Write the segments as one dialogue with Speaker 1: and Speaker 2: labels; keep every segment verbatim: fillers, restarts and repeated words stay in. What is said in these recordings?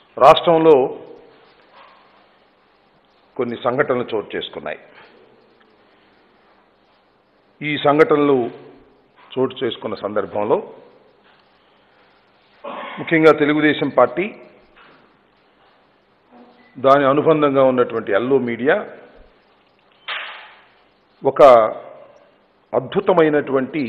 Speaker 1: రాష్ట్రంలో కొన్ని సంఘటనలు చోటు చేసుకున్నాయి. ఈ సంఘటనలు చోటు చేసుకున్న సందర్భంలో ముఖ్యంగా తెలుగుదేశం పార్టీ, దాని అనుబంధంగా ఉన్నటువంటి ఎల్లో మీడియా ఒక అద్భుతమైనటువంటి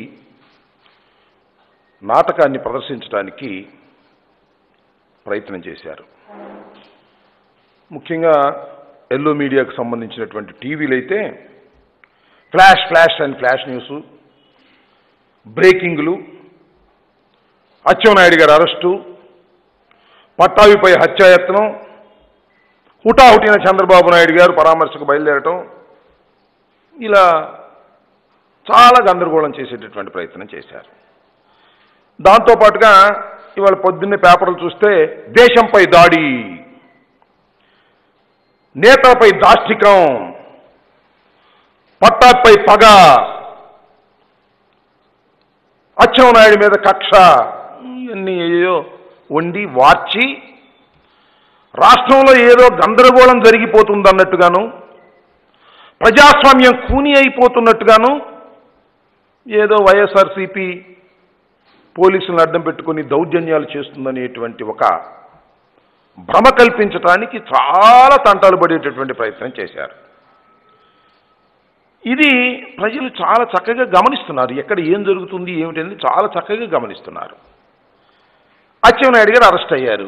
Speaker 1: నాటకాన్ని ప్రదర్శించడానికి ప్రయత్నం చేశారు. ముఖ్యంగా ఎల్లో మీడియాకు సంబంధించినటువంటి టీవీలు అయితే flash flash and flash news, బ్రేకింగ్లు, అచ్చెన్నాయుడు గారి అరెస్టు, పట్టాభిపై హత్యాయత్నం, హుటాహుటిన చంద్రబాబు నాయుడు గారు పరామర్శకు బయలుదేరటం, ఇలా చాలా గందరగోళం చేసేటటువంటి ప్రయత్నం చేశారు. దాంతోపాటుగా ఇవాళ పొద్దున్నే పేపర్లు చూస్తే దేశంపై దాడి, నేతలపై దాష్టికం, పట్టాపై పగ, అచ్చెన్నాయుడు మీద కక్ష, ఇవన్నీ ఏదో వండి వార్చి రాష్ట్రంలో ఏదో గందరగోళం జరిగిపోతుందన్నట్టుగాను, ప్రజాస్వామ్యం కూని అయిపోతున్నట్టుగాను, ఏదో వైఎస్ఆర్సీపీ పోలీసులను అడ్డం పెట్టుకుని దౌర్జన్యాలు చేస్తుందనేటువంటి ఒక భ్రమ కల్పించడానికి చాలా తంటాలు పడేటటువంటి ప్రయత్నం చేశారు. ఇది ప్రజలు చాలా చక్కగా గమనిస్తున్నారు. ఎక్కడ ఏం జరుగుతుంది ఏమిటనేది చాలా చక్కగా గమనిస్తున్నారు. అచ్చెన్నాయుడు గారు అరెస్ట్ అయ్యారు.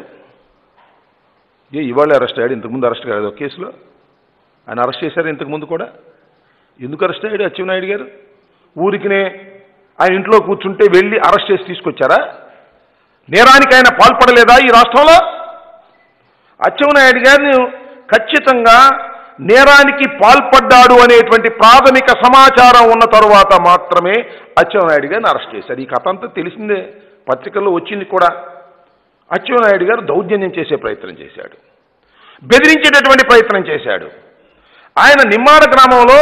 Speaker 1: ఏ ఇవాళ అరెస్ట్ అయ్యాడు? ఇంతకుముందు అరెస్ట్ కాలేదు ఒక కేసులో. ఆయన అరెస్ట్ చేశారు ఇంతకుముందు కూడా. ఎందుకు అరెస్ట్ అయ్యాడు అచ్చెన్నాయుడు గారు? ఊరికినే ఆయన ఇంట్లో కూర్చుంటే వెళ్ళి అరెస్ట్ చేసి తీసుకొచ్చారా? నేరానికి ఆయన పాల్పడలేదా ఈ రాష్ట్రంలో? అచ్చెన్నాయుడు గారిని ఖచ్చితంగా నేరానికి పాల్పడ్డాడు అనేటువంటి ప్రాథమిక సమాచారం ఉన్న తరువాత మాత్రమే అచ్చెన్నాయుడు గారిని అరెస్ట్ చేశారు. ఈ కథ అంతా తెలిసిందే, పత్రికల్లో వచ్చింది కూడా. అచ్చెన్నాయుడు గారు దౌర్జన్యం చేసే ప్రయత్నం చేశాడు, బెదిరించేటటువంటి ప్రయత్నం చేశాడు. ఆయన నిమ్మాడ గ్రామంలో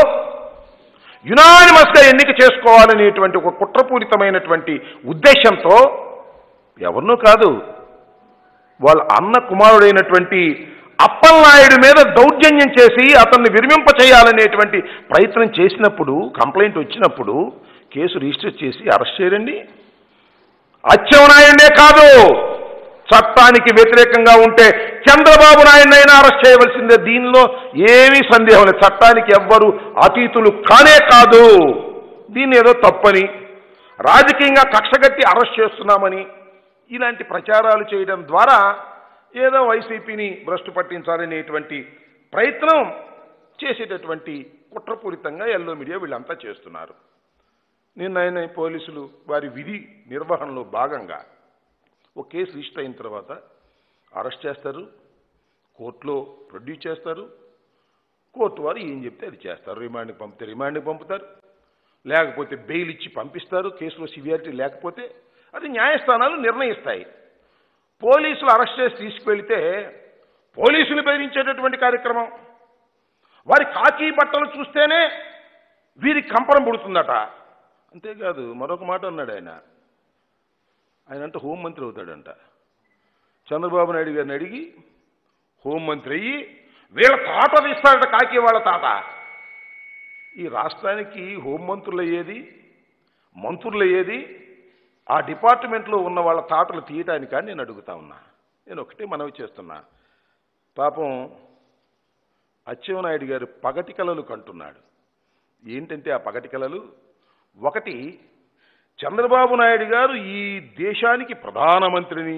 Speaker 1: యునానిమస్గా ఎన్నిక చేసుకోవాలనేటువంటి ఒక కుట్రపూరితమైనటువంటి ఉద్దేశంతో ఎవరినో కాదు, వాళ్ళ అన్న కుమారుడైనటువంటి అప్పలనాయుడు మీద దౌర్జన్యం చేసి అతన్ని విరమింప చేయాలనేటువంటి ప్రయత్నం చేసినప్పుడు, కంప్లైంట్ వచ్చినప్పుడు కేసు రిజిస్టర్ చేసి అరెస్ట్ చేయరండి. అచ్చెన్నాయుడే కాదు, చట్టానికి వ్యతిరేకంగా ఉంటే చంద్రబాబు నాయుడినైనా అరెస్ట్ చేయవలసిందే. దీనిలో ఏమీ సందేహం లేదు. చట్టానికి ఎవ్వరు అతీతులు కానే కాదు. దీన్ని ఏదో తప్పని, రాజకీయంగా కక్షగట్టి అరెస్ట్ చేస్తున్నామని ఇలాంటి ప్రచారాలు చేయడం ద్వారా ఏదో వైసీపీని భ్రష్టు పట్టించాలనేటువంటి ప్రయత్నం చేసేటటువంటి కుట్రపూరితంగా ఎల్లో మీడియా వీళ్ళంతా చేస్తున్నారు. నిన్న ఆయన పోలీసులు వారి విధి నిర్వహణలో భాగంగా ఒక కేసు రిజిస్టర్ అయిన తర్వాత అరెస్ట్ చేస్తారు, కోర్టులో ప్రొడ్యూస్ చేస్తారు, కోర్టు వారు ఏం చెప్తే అది చేస్తారు. రిమాండ్కి పంపితే రిమాండ్కి పంపుతారు, లేకపోతే బెయిల్ ఇచ్చి పంపిస్తారు. కేసులో సివియారిటీ లేకపోతే అది న్యాయస్థానాలు నిర్ణయిస్తాయి. పోలీసులు అరెస్ట్ చేసి తీసుకువెళితే పోలీసులు బెదిరించేటటువంటి కార్యక్రమం, వారి కాకి బట్టలు చూస్తేనే వీరికి కంపరం పుడుతుందట. అంతేకాదు మరొక మాట అన్నాడు ఆయన. ఆయన అంటే హోంమంత్రి అవుతాడంట. చంద్రబాబు నాయుడు గారిని అడిగి హోంమంత్రి అయ్యి వీళ్ళ తాత తీస్తాడట, కాకి వాళ్ళ తాత. ఈ రాష్ట్రానికి హోంమంత్రులు అయ్యేది, మంత్రులు అయ్యేది ఆ డిపార్ట్మెంట్లో ఉన్న వాళ్ళ తాటలు తీయటానికా నేను అడుగుతా ఉన్నా. నేను ఒకటే మనవి చేస్తున్నా. పాపం అచ్చెన్నాయుడు గారు పగటి కలలు కంటున్నాడు. ఏంటంటే ఆ పగటి కలలు, ఒకటి చంద్రబాబు నాయుడు గారు ఈ దేశానికి ప్రధానమంత్రిని,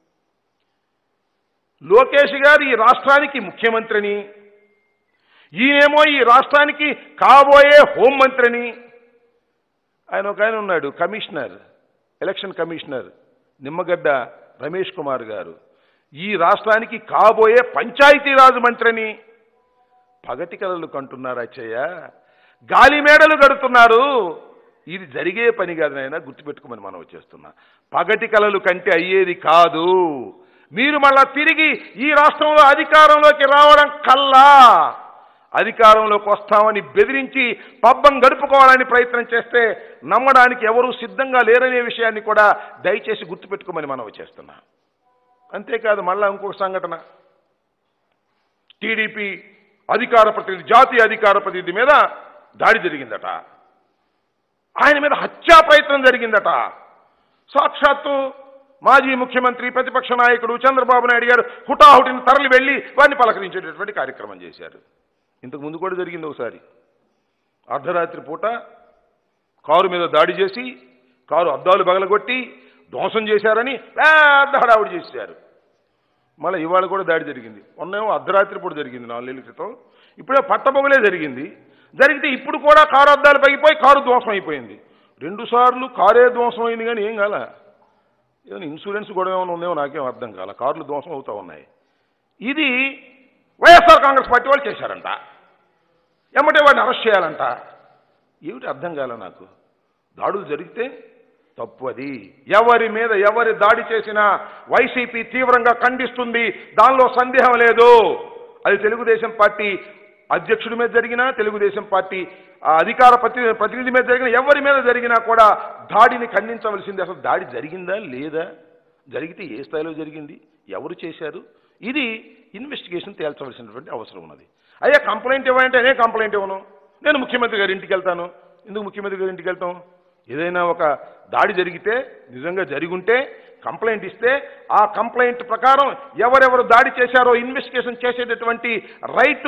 Speaker 1: లోకేష్ గారు ఈ రాష్ట్రానికి ముఖ్యమంత్రిని, ఈయనేమో ఈ రాష్ట్రానికి కాబోయే హోంమంత్రిని. ఆయన ఒక ఆయన ఉన్నాడు commissioner, election commissioner Nimmagadda Ramesh Kumar గారు, ఈ రాష్ట్రానికి కాబోయే పంచాయతీరాజ్ మంత్రిని. పగటి కలలు కంటున్నారు అచ్చయ్య, గాలి మేడలు కడుతున్నారు. ఇది జరిగే పని కాదు నాయన, గుర్తుపెట్టుకోమని మనం వచ్చేస్తున్నా. పగటి కలలు కంటే అయ్యేది కాదు. మీరు మళ్ళా తిరిగి ఈ రాష్ట్రంలో అధికారంలోకి రావడం కల్లా అధికారంలోకి వస్తామని బెదిరించి పబ్బం గడుపుకోవాలని ప్రయత్నం చేస్తే నమ్మడానికి ఎవరూ సిద్ధంగా లేరనే విషయాన్ని కూడా దయచేసి గుర్తుపెట్టుకోమని మనం చేస్తున్నా. అంతేకాదు మళ్ళా ఇంకొక సంఘటన, టీడీపీ అధికార ప్రతినిధి జాతీయ అధికార ప్రతినిధి మీద దాడి జరిగిందట, ఆయన మీద హత్యా ప్రయత్నం జరిగిందట. సాక్షాత్తు మాజీ ముఖ్యమంత్రి ప్రతిపక్ష నాయకుడు చంద్రబాబు నాయుడు గారు హుటాహుటిని తరలి వెళ్ళి వారిని పలకరించేటటువంటి కార్యక్రమం చేశారు. ఇంతకు ముందు కూడా జరిగింది ఒకసారి, అర్ధరాత్రి పూట కారు మీద దాడి చేసి కారు అద్దాలు పగలగొట్టి ధ్వంసం చేశారని పెద్ద హడావుడి చేశారు. మళ్ళీ ఇవాళ కూడా దాడి జరిగింది. మొన్నేమో అర్ధరాత్రి పూట జరిగింది నాలుగేళ్ల క్రితం, ఇప్పుడే పట్టపొగలే జరిగింది. జరిగితే ఇప్పుడు కూడా కారు అద్దాలు పగిపోయి కారు ధ్వంసం అయిపోయింది. రెండు సార్లు కారే ధ్వంసం అయింది కానీ ఏం కాల. ఏమైనా ఇన్సూరెన్స్ కూడా ఏమైనా ఉందేమో నాకేం అర్థం కాల, కార్లు ధ్వంసం అవుతూ ఉన్నాయి. ఇది వైఎస్ఆర్ కాంగ్రెస్ పార్టీ వాళ్ళు చేశారంట, ఎమ్మటే వాడిని అరెస్ట్ చేయాలంట. ఏమిటి అర్థం కాల నాకు. దాడులు జరిగితే తప్పు, అది ఎవరి మీద ఎవరి దాడి చేసినా వైసీపీ తీవ్రంగా ఖండిస్తుంది, దానిలో సందేహం లేదు. అది తెలుగుదేశం పార్టీ అధ్యక్షుడి మీద జరిగినా, తెలుగుదేశం పార్టీ అధికార ప్రతి ప్రతినిధి మీద జరిగినా, ఎవరి మీద జరిగినా కూడా దాడిని ఖండించవలసింది. అసలు దాడి జరిగిందా లేదా, జరిగితే ఏ స్థాయిలో జరిగింది, ఎవరు చేశారు, ఇది ఇన్వెస్టిగేషన్ తేల్చవలసినటువంటి అవసరం ఉన్నది. అయ్యా కంప్లైంట్ ఇవ్వాలంటే నేను కంప్లైంట్ ఇవ్వను, నేను ముఖ్యమంత్రి గారి ఇంటికి వెళ్తాను. ఎందుకు ముఖ్యమంత్రి గారి ఇంటికి వెళ్తాం? ఏదైనా ఒక దాడి జరిగితే, నిజంగా జరిగుంటే కంప్లైంట్ ఇస్తే ఆ కంప్లైంట్ ప్రకారం ఎవరెవరు దాడి చేశారో ఇన్వెస్టిగేషన్ చేసేటటువంటి రైటు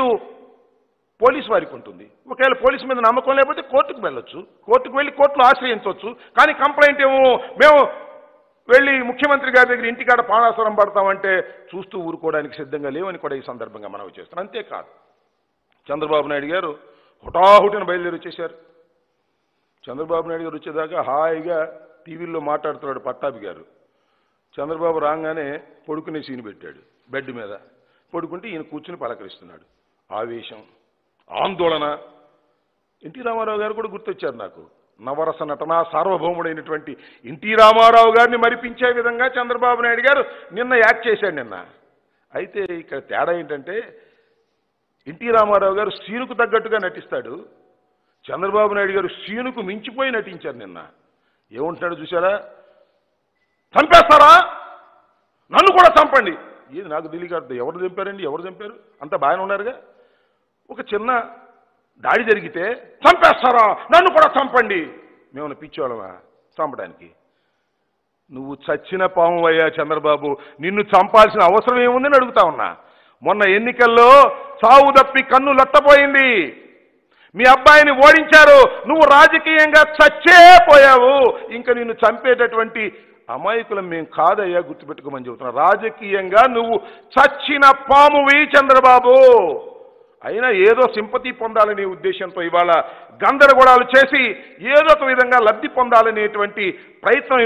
Speaker 1: పోలీసు వారికి ఉంటుంది. ఒకవేళ పోలీసు మీద నమ్మకం లేకపోతే కోర్టుకు వెళ్ళొచ్చు, కోర్టుకు వెళ్ళి కోర్టులో ఆశ్రయించవచ్చు. కానీ కంప్లైంట్ ఏమో మేము వెళ్ళి ముఖ్యమంత్రి గారి దగ్గర ఇంటికాడ పానాసరం పడతామంటే చూస్తూ ఊరుకోవడానికి సిద్ధంగా లేవని కూడా ఈ సందర్భంగా మనవి చేస్తున్నాం. అంతేకాదు చంద్రబాబు నాయుడు గారు హుటాహుటిన బయలుదేరి వచ్చేశారు. చంద్రబాబు నాయుడు గారు వచ్చేదాకా హాయిగా టీవీల్లో మాట్లాడుతున్నాడు పట్టాభి గారు. చంద్రబాబు రాగానే పడుకునే సీన్ పెట్టాడు, బెడ్ మీద పడుకుంటే ఈయన కూర్చుని పలకరిస్తున్నాడు. ఆవేశం, ఆందోళన. ఎన్టీ రామారావు గారు కూడా గుర్తొచ్చారు నాకు. నవరస నటన సార్వభౌముడైనటువంటి ఎన్టీ రామారావు గారిని మరిపించే విధంగా చంద్రబాబు నాయుడు గారు నిన్న యాక్ట్ చేశాడు నిన్న. అయితే ఇక్కడ తేడా ఏంటంటే ఎన్టీ రామారావు గారు సీనుకు తగ్గట్టుగా నటిస్తాడు, చంద్రబాబు నాయుడు గారు సీనుకు మించిపోయి నటించారు నిన్న. ఏముంటున్నాడు చూసారా, చంపేస్తారా, నన్ను కూడా చంపండి. ఏది నాకు తెలియదు, ఎవరు చంపారండి, ఎవరు చంపారు, అంత బాగానే ఉన్నారుగా. ఒక చిన్న దాడి జరిగితే చంపేస్తారా, నన్ను కూడా చంపండి. మేము పిచ్చోళ్ళమా చంపడానికి? నువ్వు చచ్చిన పాము అయ్యా చంద్రబాబు, నిన్ను చంపాల్సిన అవసరం ఏముందని అడుగుతా ఉన్నా. మొన్న ఎన్నికల్లో చావు తప్పి కన్ను లత్తపోయింది, మీ అబ్బాయిని ఓడించారు, నువ్వు రాజకీయంగా చచ్చే పోయావు. ఇంకా నిన్ను చంపేటటువంటి అమాయకులం మేము కాదయ్యా, గుర్తుపెట్టుకోమని చెబుతున్నా. రాజకీయంగా నువ్వు చచ్చిన పామువి చంద్రబాబు. అయినా ఏదో సింపతి పొందాలనే ఉద్దేశంతో ఇవాళ గందరగోళాలు చేసి ఏదో ఒక విధంగా లబ్ధి పొందాలనేటువంటి ప్రయత్నం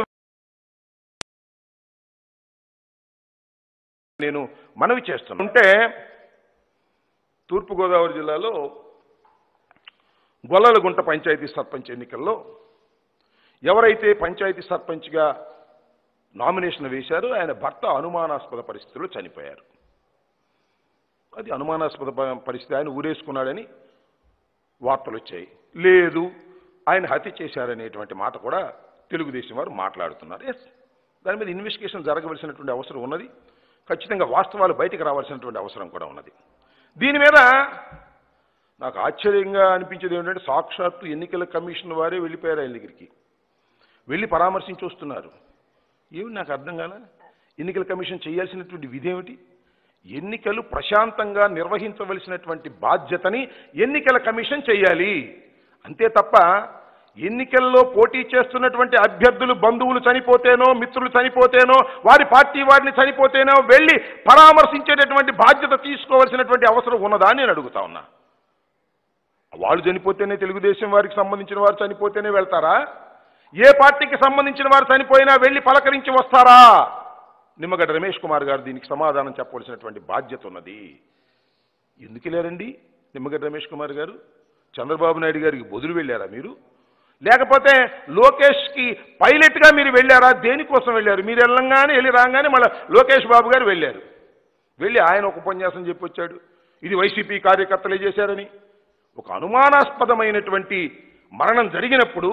Speaker 1: నేను మనవి చేస్తున్నా. ఉంటే తూర్పుగోదావరి జిల్లాలో గొల్లలగుంట పంచాయతీ సర్పంచ్ ఎన్నికల్లో ఎవరైతే పంచాయతీ సర్పంచ్గా నామినేషన్ వేశారో ఆయన భర్త అనుమానాస్పద పరిస్థితుల్లో చనిపోయారు. అది అనుమానాస్పద పరిస్థితి, ఆయన ఊరేసుకున్నాడని వార్తలు వచ్చాయి. లేదు ఆయన హత్య చేశారనేటువంటి మాట కూడా తెలుగుదేశం వారు మాట్లాడుతున్నారు. ఎస్, దాని మీద ఇన్వెస్టిగేషన్ జరగవలసినటువంటి అవసరం ఉన్నది, ఖచ్చితంగా వాస్తవాలు బయటకు రావాల్సినటువంటి అవసరం కూడా ఉన్నది. దీని మీద నాకు ఆశ్చర్యంగా అనిపించేది ఏంటంటే సాక్షాత్తు ఎన్నికల కమిషన్ వారే వెళ్ళిపోయారు ఆయన దగ్గరికి, వెళ్ళి పరామర్శించి వస్తున్నారు. ఏమి నాకు అర్థం కాల. ఎన్నికల కమిషన్ చేయాల్సినటువంటి విధి ఏమిటి? ఎన్నికలు ప్రశాంతంగా నిర్వహించవలసినటువంటి బాధ్యతని ఎన్నికల కమిషన్ చేయాలి. అంతే తప్ప ఎన్నికల్లో పోటీ చేస్తున్నటువంటి అభ్యర్థులు బంధువులు చనిపోతేనో, మిత్రులు చనిపోతేనో, వారి పార్టీ వారిని చనిపోతేనో వెళ్ళి పరామర్శించేటటువంటి బాధ్యత తీసుకోవాల్సినటువంటి అవసరం ఉన్నదా అని నేను అడుగుతా ఉన్నా. వాళ్ళు చనిపోతేనే, తెలుగుదేశం వారికి సంబంధించిన వారు చనిపోతేనే వెళ్తారా? ఏ పార్టీకి సంబంధించిన వారు చనిపోయినా వెళ్ళి పలకరించి వస్తారా? నిమ్మగడ్డ రమేష్ కుమార్ గారు దీనికి సమాధానం చెప్పవలసినటువంటి బాధ్యత ఉన్నది. ఎందుకు లేరండి నిమ్మగడ్డ రమేష్ కుమార్ గారు? చంద్రబాబు నాయుడు గారికి బదులు వెళ్ళారా మీరు? లేకపోతే లోకేష్కి పైలట్గా మీరు వెళ్ళారా? దేనికోసం వెళ్ళారు? మీరు వెళ్ళంగానే వెళ్ళి రాగానే మళ్ళీ లోకేష్ బాబు గారు వెళ్ళారు. వెళ్ళి ఆయన ఒక ఉపన్యాసం చెప్పి వచ్చాడు, ఇది వైసీపీ కార్యకర్తలే చేశారని. ఒక అనుమానాస్పదమైనటువంటి మరణం జరిగినప్పుడు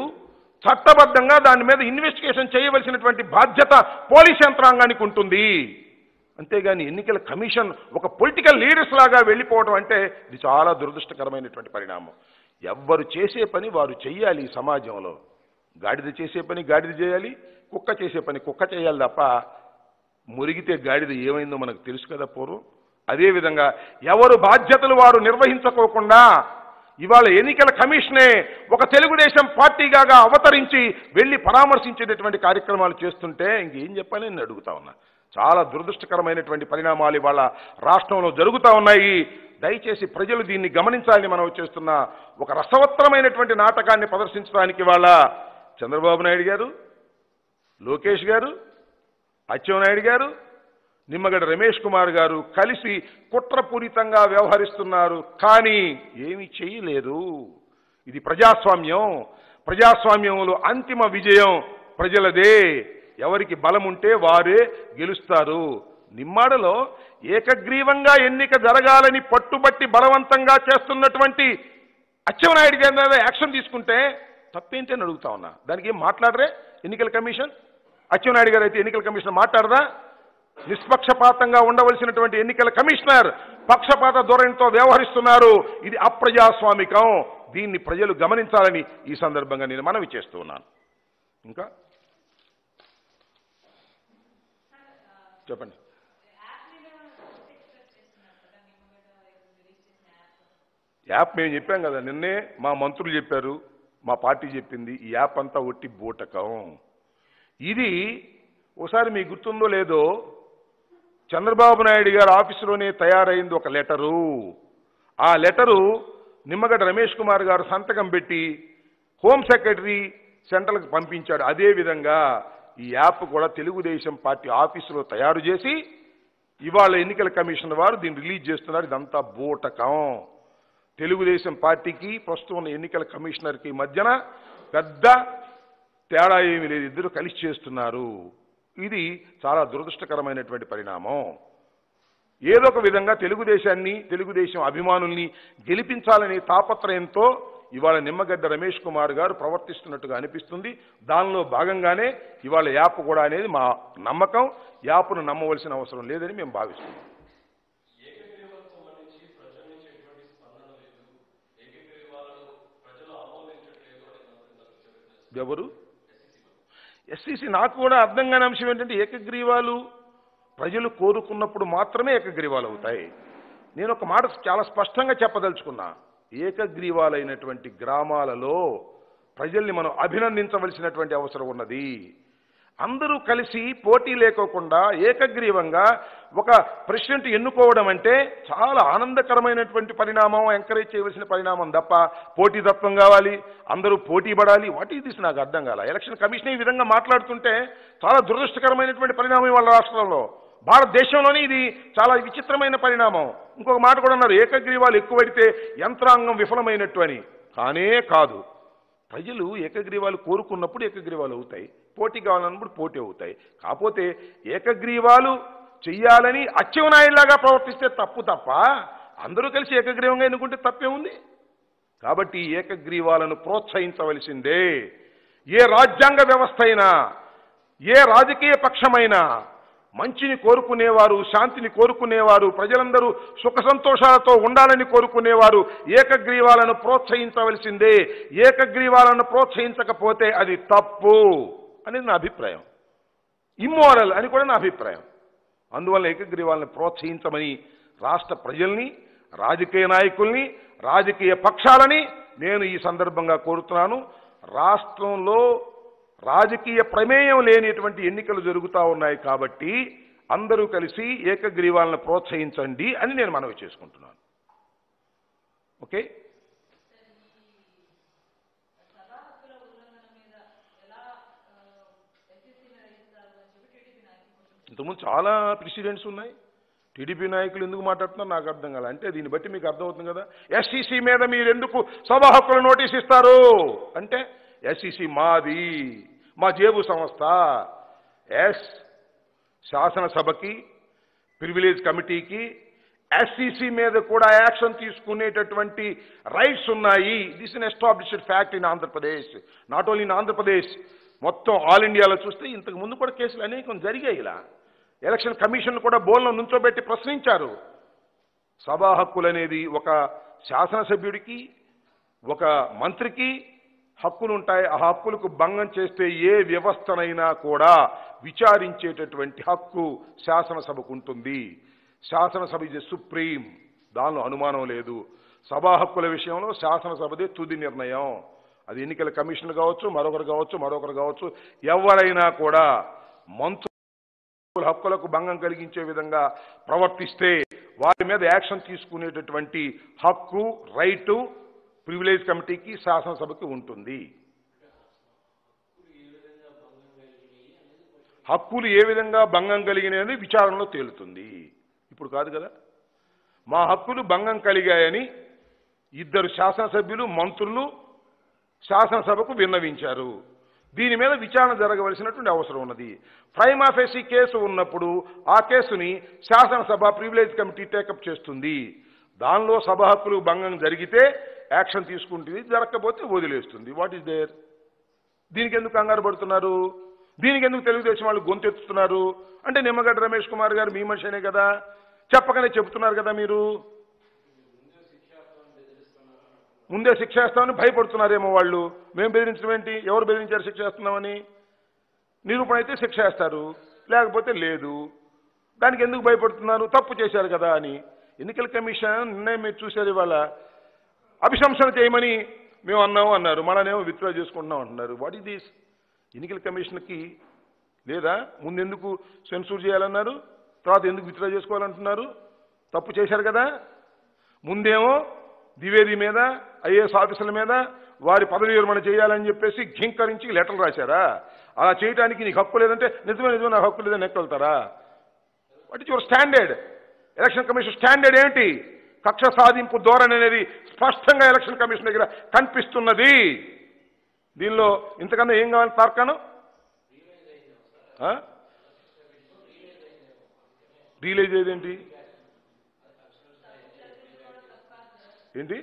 Speaker 1: చట్టబద్ధంగా దాని మీద ఇన్వెస్టిగేషన్ చేయవలసినటువంటి బాధ్యత పోలీస్ యంత్రాంగానికి ఉంటుంది. అంతేగాని ఎన్నికల కమిషన్ ఒక పొలిటికల్ లీడర్స్ లాగా వెళ్ళిపోవడం అంటే ఇది చాలా దురదృష్టకరమైనటువంటి పరిణామం. ఎవ్వరు చేసే పని వారు చెయ్యాలి. ఈ సమాజంలో గాడిద చేసే పని గాడిద చేయాలి, కుక్క చేసే పని కుక్క చేయాలి తప్ప మురిగితే గాడిద ఏమైందో మనకు తెలుసు కదా పూర్వం. అదేవిధంగా ఎవరు బాధ్యతలు వారు నిర్వహించుకోకుండా ఇవాళ ఎన్నికల కమిషనే ఒక తెలుగుదేశం పార్టీగా అవతరించి వెళ్ళి పరామర్శించేటటువంటి కార్యక్రమాలు చేస్తుంటే ఇంకేం చెప్పాలని నేను అడుగుతా ఉన్నా. చాలా దురదృష్టకరమైనటువంటి పరిణామాలు ఇవాళ రాష్ట్రంలో జరుగుతూ ఉన్నాయి. దయచేసి ప్రజలు దీన్ని గమనించాలని మనం చేస్తున్న ఒక రసవత్తరమైనటువంటి నాటకాన్ని ప్రదర్శించడానికి ఇవాళ చంద్రబాబు నాయుడు గారు, లోకేష్ గారు, అచ్చెన్నాయుడు గారు, నిమ్మగడ్డ రమేష్ కుమార్ గారు కలిసి కుట్రపూరితంగా వ్యవహరిస్తున్నారు. కానీ ఏమీ చేయలేరు. ఇది ప్రజాస్వామ్యం. ప్రజాస్వామ్యంలో అంతిమ విజయం ప్రజలదే. ఎవరికి బలం ఉంటే వారే గెలుస్తారు. నిమ్మాడలో ఏకగ్రీవంగా ఎన్నిక జరగాలని పట్టుబట్టి బలవంతంగా చేస్తున్నటువంటి అచ్చెన్నాయుడు గారి మీద యాక్షన్ తీసుకుంటే తప్పేంటి అని అడుగుతా ఉన్నా. దానికి ఏం మాట్లాడరే ఎన్నికల కమిషన్? అచ్చెన్నాయుడు గారు అయితే ఎన్నికల కమిషన్ మాట్లాడదా? నిష్పక్షపాతంగా ఉండవలసినటువంటి ఎన్నికల కమిషనర్ పక్షపాత ధోరణితో వ్యవహరిస్తున్నారు. ఇది అప్రజాస్వామికం. దీన్ని ప్రజలు గమనించాలని ఈ సందర్భంగా నేను మనవి చేస్తూ ఉన్నాను. ఇంకా చెప్పండి. యాప్ మేము చెప్పాం కదా, నిన్నే మా మంత్రులు చెప్పారు, మా పార్టీ చెప్పింది. ఈ యాప్ అంతా ఒట్టి బూటకం. ఇది ఒకసారి మీకు గుర్తుందో లేదో, చంద్రబాబు నాయుడు గారి ఆఫీసులోనే తయారైంది ఒక లెటరు. ఆ లెటరు నిమ్మగడ్డ రమేష్ కుమార్ గారు సంతకం పెట్టి హోమ్ సెక్రటరీ సెంట్రల్కి పంపించాడు. అదేవిధంగా ఈ యాప్ కూడా తెలుగుదేశం పార్టీ ఆఫీసులో తయారు చేసి ఇవాళ ఎన్నికల కమిషన్ వారు దీన్ని రిలీజ్ చేస్తున్నారు. ఇదంతా బూటకం. తెలుగుదేశం పార్టీకి ప్రస్తుతం ఉన్న ఎన్నికల కమిషనర్కి మధ్యన పెద్ద తేడా ఏమీ లేదు. ఇద్దరు కలిసి చేస్తున్నారు. ఇది చాలా దురదృష్టకరమైనటువంటి పరిణామం. ఏదో ఒక విధంగా తెలుగుదేశాన్ని, తెలుగుదేశం అభిమానుల్ని గెలిపించాలనే తాపత్రయంతో ఇవాళ నిమ్మగడ్డ రమేష్ కుమార్ గారు ప్రవర్తిస్తున్నట్టుగా అనిపిస్తుంది. దానిలో భాగంగానే ఇవాళ యాప్ కూడా అనేది మా నమ్మకం. యాప్ను నమ్మవలసిన అవసరం లేదని మేము భావిస్తున్నాం. ఎవరు? ఎస్సీసీ నాకు కూడా అర్థం కాని అంశం ఏంటంటే ఏకగ్రీవాలు ప్రజలు కోరుకున్నప్పుడు మాత్రమే ఏకగ్రీవాలు అవుతాయి. నేను ఒక మాట చాలా స్పష్టంగా చెప్పదలుచుకున్నా. ఏకగ్రీవాలైనటువంటి గ్రామాలలో ప్రజల్ని మనం అభినందించవలసినటువంటి అవసరం ఉన్నది. అందరూ కలిసి పోటీ లేకోకుండా ఏకగ్రీవంగా ఒక ప్రెసిడెంట్ ఎన్నుకోవడం అంటే చాలా ఆనందకరమైనటువంటి పరిణామం, ఎంకరేజ్ చేయవలసిన పరిణామం తప్ప పోటీతత్వం కావాలి, అందరూ పోటీ పడాలి, వాట్ ఈస్ దిస్ నాకు అర్థం కాల. ఎలక్షన్ కమిషన్ ఈ విధంగా మాట్లాడుతుంటే చాలా దురదృష్టకరమైనటువంటి పరిణామం వాళ్ళ రాష్ట్రంలో, భారతదేశంలోనే ఇది చాలా విచిత్రమైన పరిణామం. ఇంకొక మాట కూడా అన్నారు, ఏకగ్రీవాలు ఎక్కువైతే యంత్రాంగం విఫలమైనట్టు అని. కానే కాదు. ప్రజలు ఏకగ్రీవాలు కోరుకున్నప్పుడు ఏకగ్రీవాలు అవుతాయి, పోటీ కావాలన్నప్పుడు పోటీ అవుతాయి. కాకపోతే ఏకగ్రీవాలు చెయ్యాలని అచ్చెన్నాయుడులాగా ప్రవర్తిస్తే తప్పు తప్ప అందరూ కలిసి ఏకగ్రీవంగా ఎన్నుకుంటే తప్పే ఉంది. కాబట్టి ఏకగ్రీవాలను ప్రోత్సహించవలసిందే. ఏ రాజ్యాంగ వ్యవస్థ అయినా, ఏ రాజకీయ పక్షమైనా మంచిని కోరుకునేవారు, శాంతిని కోరుకునేవారు, ప్రజలందరూ సుఖ సంతోషాలతో ఉండాలని కోరుకునేవారు ఏకగ్రీవాలను ప్రోత్సహించవలసిందే. ఏకగ్రీవాలను ప్రోత్సహించకపోతే అది తప్పు అనేది నా అభిప్రాయం. ఇమ్మోరల్ అని కూడా నా అభిప్రాయం. అందువల్ల ఏకగ్రీవాలను ప్రోత్సహించమని రాష్ట్ర ప్రజల్ని, రాజకీయ నాయకుల్ని, రాజకీయ పక్షాలని నేను ఈ సందర్భంగా కోరుతున్నాను. రాష్ట్రంలో రాజకీయ ప్రమేయం లేనిటువంటి ఎన్నికలు జరుగుతూ ఉన్నాయి కాబట్టి అందరూ కలిసి ఏకగ్రీవాలను ప్రోత్సహించండి అని నేను మనవి చేసుకుంటున్నాను. ఓకే. ఇంతకుముందు చాలా ప్రెసిడెంట్స్ ఉన్నాయి. టీడీపీ నాయకులు ఎందుకు మాట్లాడుతున్నారు నాకు అర్థం కాదు. అంటే దీన్ని బట్టి మీకు అర్థమవుతుంది కదా, ఎస్సీసీ మీద మీరు ఎందుకు సభా హక్కుల నోటీస్ ఇస్తారు అంటే ఎస్సీసీ మాది, మా జేబు సంస్థ. ఎస్ శాసనసభకి, ప్రివిలేజ్ కమిటీకి, ఎస్సీసీ మీద కూడా యాక్షన్ తీసుకునేటటువంటి రైట్స్ ఉన్నాయి. This in established fact in Andhra Pradesh. Not only in Andhra Pradesh, మొత్తం ఆల్ ఇండియాలో చూస్తే ఇంతకు ముందు కూడా కేసులు అనేకం జరిగాయి. ఇలా ఎలక్షన్ కమిషన్ కూడా బోన్లో నుంచోబెట్టి ప్రశ్నించారు. సభా హక్కులు అనేది ఒక శాసనసభ్యుడికి ఒక మంత్రికి హక్కులు ఉంటాయి. ఆ హక్కులకు భంగం చేస్తే ఏ వ్యవస్థనైనా కూడా విచారించేటటువంటి హక్కు శాసనసభకు ఉంటుంది. శాసనసభ ఇది సుప్రీం, దానిలో అనుమానం లేదు. సభా హక్కుల విషయంలో శాసనసభదే తుది నిర్ణయం. అది ఎన్నికల కమిషన్ కావచ్చు, మరొకరు కావచ్చు మరొకరు కావచ్చు ఎవరైనా కూడా మంత్రుల హక్కులకు భంగం కలిగించే విధంగా ప్రవర్తిస్తే వారి మీద యాక్షన్ తీసుకునేటటువంటి హక్కు, రైటు ప్రివిలేజ్ కమిటీకి శాసనసభకి ఉంటుంది. హక్కులు ఏ విధంగా భంగం కలిగినది విచారణలో తేలుతుంది. ఇప్పుడు కాదు కదా. మా హక్కులు భంగం కలిగాయని ఇద్దరు శాసనసభ్యులు మంత్రులు శాసనసభకు విన్నవించారు. దీని మీద విచారణ జరగవలసినటువంటి అవసరం ఉన్నది. ప్రైమా ఫేసి కేసు ఉన్నప్పుడు ఆ కేసుని శాసనసభ ప్రివిలేజ్ కమిటీ టేకప్ చేస్తుంది. దానిలో సభ హక్కులు భంగం జరిగితే యాక్షన్ తీసుకుంటుంది, జరగకపోతే వదిలేస్తుంది. What is there? దీనికి ఎందుకు కంగారు పడుతున్నారు? దీనికి ఎందుకు తెలుగుదేశం వాళ్ళు గొంతెత్తుతున్నారు? అంటే నిమ్మగడ్డ రమేష్ కుమార్ గారు మీ మనిషినే కదా, చెప్పకనే చెబుతున్నారు కదా. మీరు ముందే శిక్ష వేస్తామని భయపడుతున్నారేమో వాళ్ళు. మేము బెదిరించడం ఏంటి? ఎవరు బెదిరించారు శిక్ష వేస్తున్నామని? నిరూపణ అయితే శిక్ష వేస్తారు, లేకపోతే లేదు. దానికి ఎందుకు భయపడుతున్నారు? తప్పు చేశారు కదా అని. ఎన్నికల కమిషన్ నిర్ణయం మీరు చూశారు. ఇవాళ అభిశంసన చేయమని మేము అన్నాము అన్నారు, మననేమో విత్డ్రా చేసుకుంటున్నాం అంటున్నారు. What is this? ఎన్నికల కమిషన్కి లేదా ముందెందుకు సెన్సూర్ చేయాలన్నారు, తర్వాత ఎందుకు విత్డ్రా చేసుకోవాలంటున్నారు? తప్పు చేశారు కదా. ముందేమో ద్వివేది మీద ఐఏఎస్ ఆఫీసర్ల మీద వారి పదవి విరమణ చేయాలని చెప్పేసి ఘింకరించి లెటర్లు రాశారా? అలా చేయడానికి నీకు హక్కు లేదంటే నిజమే నిజమే నాకు హక్కు లేదని ఎక్కగలుగుతారా? What is your standard? Election commission standard ఏంటి? కక్ష సాధింపు ధోరణి అనేది స్పష్టంగా ఎలక్షన్ కమిషన్ దగ్గర కనిపిస్తున్నది. దీనిలో ఇంతకన్నా ఏం కావాలి తార్కాణం? రియలైజ్ అయ్యేదేంటి? ఏంటి?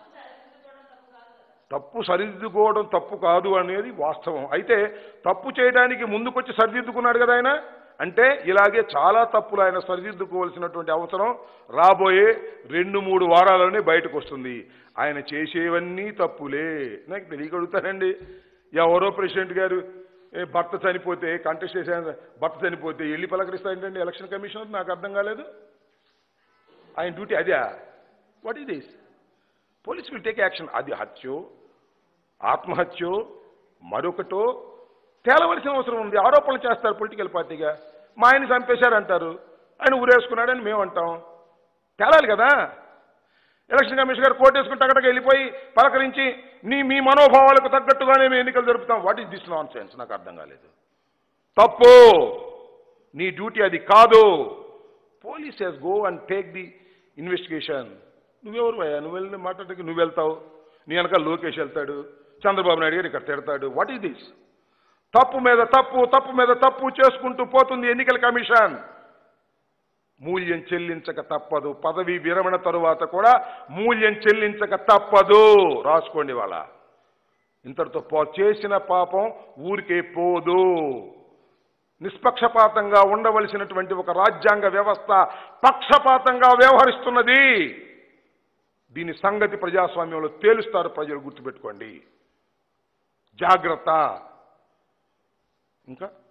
Speaker 1: తప్పు సరిదిద్దుకోవడం తప్పు కాదు అనేది వాస్తవం. అయితే తప్పు చేయడానికి ముందుకొచ్చి సరిదిద్దుకున్నాడు కదా ఆయన. అంటే ఇలాగే చాలా తప్పులు ఆయన సరిదిద్దుకోవాల్సినటువంటి అవసరం రాబోయే రెండు మూడు వారాల్లోనే బయటకు వస్తుంది. ఆయన చేసేవన్నీ తప్పులే. నాకు తెలియగలుగుతానండి. ఎవరో ప్రెసిడెంట్ గారు భర్త చనిపోతే కంటెస్ట్ చేసే భర్త చనిపోతే వెళ్ళి పలకరిస్తాయంటండి ఎలక్షన్ కమిషనర్? నాకు అర్థం కాలేదు. ఆయన డ్యూటీ అదే. What is this? Police will take action. అది హత్యో ఆత్మహత్యో మరొకటో తేలవలసిన అవసరం ఉంది. ఆరోపణలు చేస్తారు పొలిటికల్ పార్టీగా. మా ఆయన చంపేశారంటారు, ఆయన ఊరేసుకున్నాడని మేము అంటాం. తేలాలి కదా. ఎలక్షన్ కమిషన్ గారు కోర్టు వేసుకుని టగటగా వెళ్ళిపోయి పలకరించి నీ మీ మనోభావాలకు తగ్గట్టుగానే మేము ఎన్నికలు జరుపుతాం. What is this nonsense? నాకు అర్థం కాలేదు. తప్పు. నీ డ్యూటీ అది కాదు. Police has go and take the investigation. నువ్వెవరు అయ్యా? నువ్వు వెళ్ళి మాట్లాడడానికి నువ్వు వెళ్తావు, నీ వెనక లోకేష్ వెళ్తాడు, చంద్రబాబు నాయుడు గారు ఇక్కడ తిడతాడు. What is this? తప్పు మీద తప్పు తప్పు మీద తప్పు చేసుకుంటూ పోతుంది ఎన్నికల కమిషన్. మూల్యం చెల్లించక తప్పదు. పదవి విరమణ తరువాత కూడా మూల్యం చెల్లించక తప్పదు. రాసుకోండి. వాళ్ళ ఇంతటితో చేసిన పాపం ఊరికే పోదు. నిష్పక్షపాతంగా ఉండవలసినటువంటి ఒక రాజ్యాంగ వ్యవస్థ పక్షపాతంగా వ్యవహరిస్తున్నది. దీని సంగతి ప్రజాస్వామ్యంలో తేలుస్తారు ప్రజలు, గుర్తుపెట్టుకోండి. జాగ్రత్త. ఇంకా